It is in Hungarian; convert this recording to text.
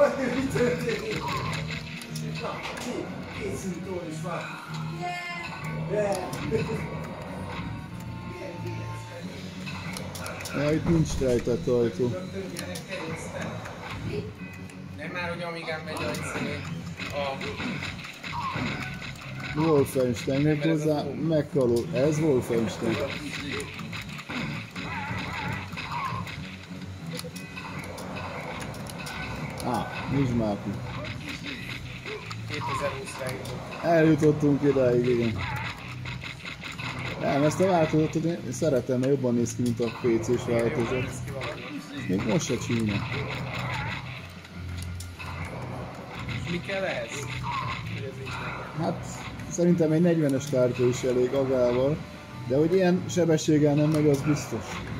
Mi történik? Na, két szintól is van. Ja, itt nincs rejtett ajtó. Nem már, hogy amíg megy a Wolfenstein, még hozzá meghaló. Ez Wolfenstein. Nincs mápi. 2020-ra jutott. Eljutottunk idáig, igen. Nem, ezt a változatot én szeretem, mert jobban néz ki, mint a PC-s változat. Még most se csína. Mi kell ehhez? Hát szerintem egy 40-es kártya is elég agával, de hogy ilyen sebességgel nem megy, az biztos.